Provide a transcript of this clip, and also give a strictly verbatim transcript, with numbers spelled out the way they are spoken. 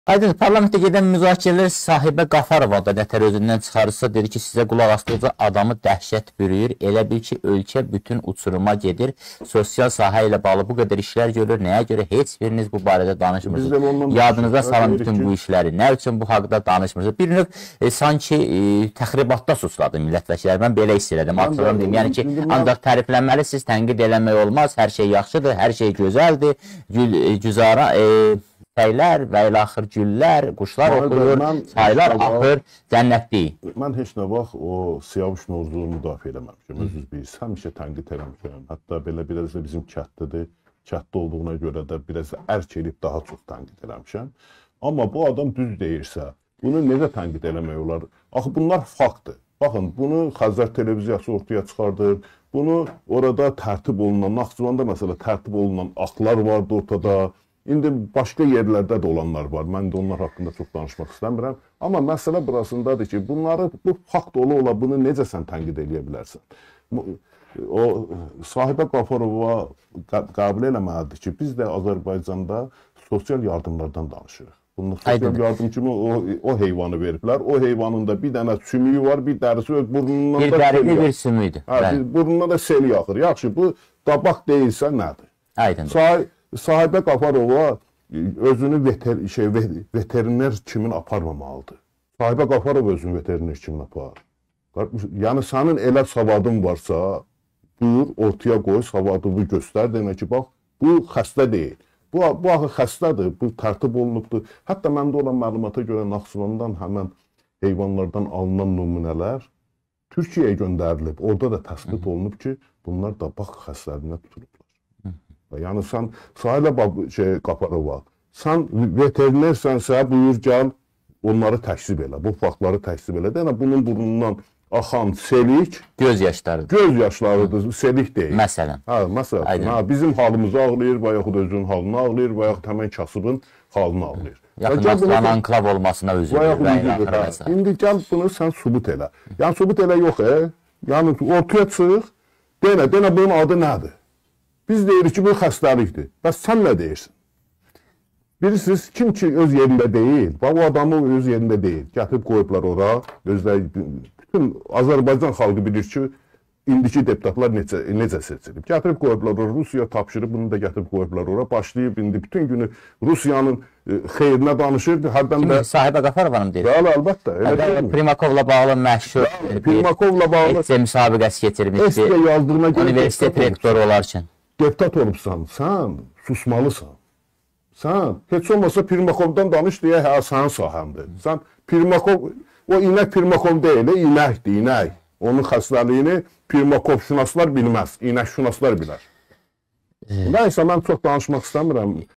Aydın, parlamentdə gedən müzakirələr Sahibə Qafarova da nətər özündən çıxarırsa, dedi ki, sizə qulaq asdıqca adamı dəhşət bürüyür. Elə bil ki, ölkə bütün uçuruma gedir. Sosial sahə ilə bağlı bu qədər işlər görür. Nəyə görə heç biriniz bu barədə danışmırsınız? Yadınıza salın bütün bu işləri. Nə üçün bu haqda danışmırsınız? Bir növ e, sanki e, təxribatda susladı millətvəkilləri. Mən belə hiss elədim. Deyim. Yəni ki, ancaq təriflənməlisiniz, tənqid eləmək olmaz. Hər şey yaxşıdır, hər şey gözəldir. Gül, e, güzara... E, Səylər və ilə axır güllər, quşlar oxuyur, çaylar axır, cənnətdir. Mən heç nə vaxt o Siyavuş Novruzunu müdafiə eləməmişim. Özünüz bilirsiniz, həmişə tənqid eləmişim. Hətta belə biraz da bizim kətlidir. Kətli olduğuna görə də biraz da ərk edib daha çox tənqid eləmişəm. Amma bu adam düz deyirsə, bunu necə tənqid eləmək olar? Axı bunlar faktdır. Baxın, bunu Xəzər televiziyası ortaya çıxardır. Bunu orada tərtib olunan, Naxçıvanda məsələ tərtib olunan axlar vardı ortada. İndi başqa yerlərdə də olanlar var. Mən də onlar haqqında çox danışmaq istəmirəm. Amma məsələ burasındadır ki, bunları, bu fakt ola-ola bunu necə sən tənqid edə bilərsən? O, Sahibə Qafarova qəbul eləməlidir ki, biz də Azərbaycanda sosial yardımlardan danışırıq. Bunun sosial yardım kimi o, o heyvanı veriblər. O heyvanın da bir dənə sümüyü var, bir dərisi öz burnundan bir da sel yaxır. Bir sümüydür. Hə, burnundan da sel yaxır. Yaxşı, bu dabaq deyilsə nədir? Aydındır. Sahibə Qafarova özünü veter, şey, veteriner kimin aparmamalıdır. Sahibə Qafarova özünü veteriner kimin apar. Yəni sənin elə savadın varsa, buyur, ortaya qoy, savadını göstər, demək ki, bax, bu xəstə deyil. Bu, bu axı xəstədir, bu tərtib olunubdur. Hətta məndə olan məlumata görə Naxçıvandan həmən heyvanlardan alınan nümunələr Türkiyəyə göndərilib. Orada da təsbit olunub ki, bunlar da bax xəstəliyinə tutulublar. Yəni sən Sahibə şey, Qafarova, sən veterinersənsə, buyur gəl, onları təksib elə, bu faktları təksib elə. Yəni bunun burnundan axan selik göz yaşlarıdır. Göz yaşlarıdır, selik deyil. Məsələn. Hə, məsələn. Ha, bizim halımızı ağlayır, və yaxud özünün halını ağlayır, və yaxud həmən kasıbın halını ağlayır. Yaxınlaşdıran anklav olmasına üzülür. İndi gəl bunu sən subut elə. Yəni subut elə yox, e? Yəni ortaya çıx, denə, denə bunun adı nədir? Biz deyirik ki, bu xəstəlikdir. Bəs sən nə deyirsin? Bilirsiniz, kim ki öz yerində deyil, bax o adamı öz yerində deyil. Gətirib qoyublar ora, özləri, bütün Azərbaycan xalqı bilir ki, indiki deputatlar necə, necə seçilib. Gətirib qoyublar ora, Rusiya tapşırıb, bunu da gətirib qoyublar ora, başlayıb indi bütün günü Rusiyanın e, xeyrinə danışır. Hərdən də... Sahibə Qafarovanı deyir. Bəli, əlbəttə. Primakovla bağlı məşhur Primakovla bağlı etsə müsabiqəsi keçirmişdi. Universitet rektoru olarkən. Deputat olubsan, sən susmalısan. Sən heç olmasa Primakovdan danış deyə, hə, sənin sahəmdir. Sən Primakov, o inək Primakov deyil, inəkdir, inək. Onun xəstəliyini Primakov şünaslar bilməz, inək şünaslar bilər. Nəysə, mən çox danışmaq istəmirəm.